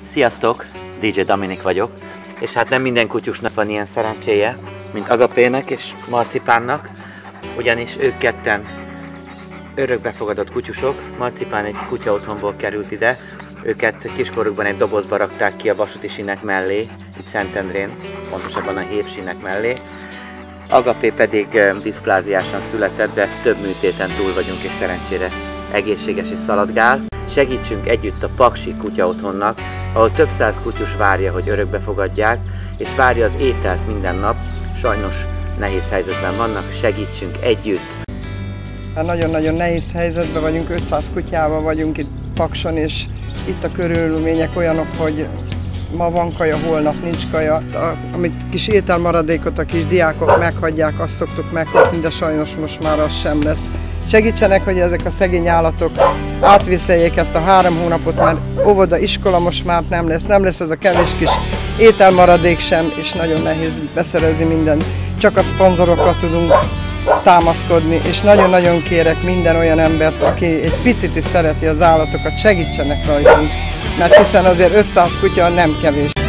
Sziasztok! DJ Dominik vagyok, és hát nem minden kutyusnak van ilyen szerencséje, mint Agapének és Marcipánnak, ugyanis ők ketten örökbefogadott kutyusok. Marcipán egy kutyaotthonból került ide, őket kiskorukban egy dobozba rakták ki a vasúti sínek mellé, itt Szentendrén, pontosabban a hévsínek mellé. Agapé pedig diszpláziásan született, de több műtéten túl vagyunk, és szerencsére egészséges és szaladgál. Segítsünk együtt a Paksi Kutyaotthonnak, ahol több száz kutyus várja, hogy örökbe fogadják, és várja az ételt minden nap. Sajnos nehéz helyzetben vannak, segítsünk együtt! Nagyon-nagyon nehéz helyzetben vagyunk, 500 kutyával vagyunk itt Pakson, és itt a körülmények olyanok, hogy ma van kaja, holnap nincs kaja. Amit kis ételmaradékot a kis diákok meghagyják, azt szoktuk megkapni, de sajnos most már az sem lesz. Segítsenek, hogy ezek a szegény állatok átviszeljék ezt a 3 hónapot, mert óvoda, iskola most már nem lesz ez a kevés kis ételmaradék sem, és nagyon nehéz beszerezni mindent. Csak a szponzorokra tudunk támaszkodni, és nagyon-nagyon kérek minden olyan embert, aki egy picit is szereti az állatokat, segítsenek rajtunk, mert hiszen azért 500 kutya nem kevés.